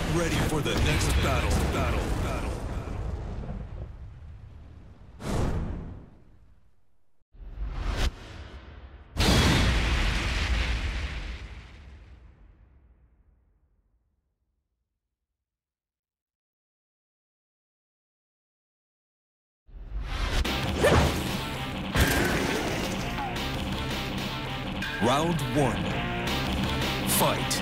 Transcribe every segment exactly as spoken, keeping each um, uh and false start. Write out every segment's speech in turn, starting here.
ready for the next battle. Battle. Battle. Round one. Fight.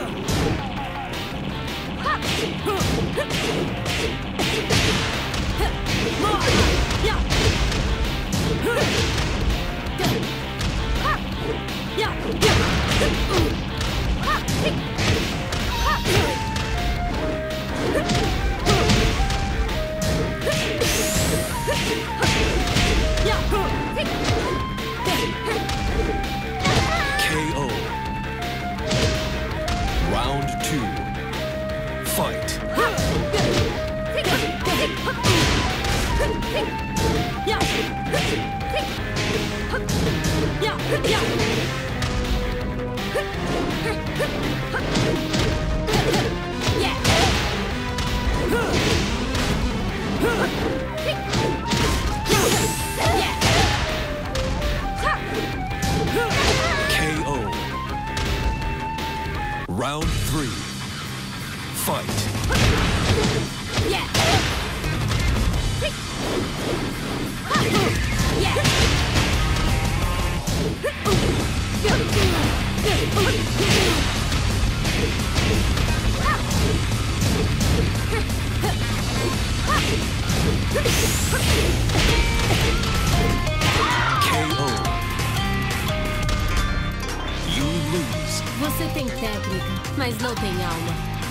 K O. Round two. Fight. K O. Round three. Fight. K O. You lose. Você tem técnica, mas não tem alma.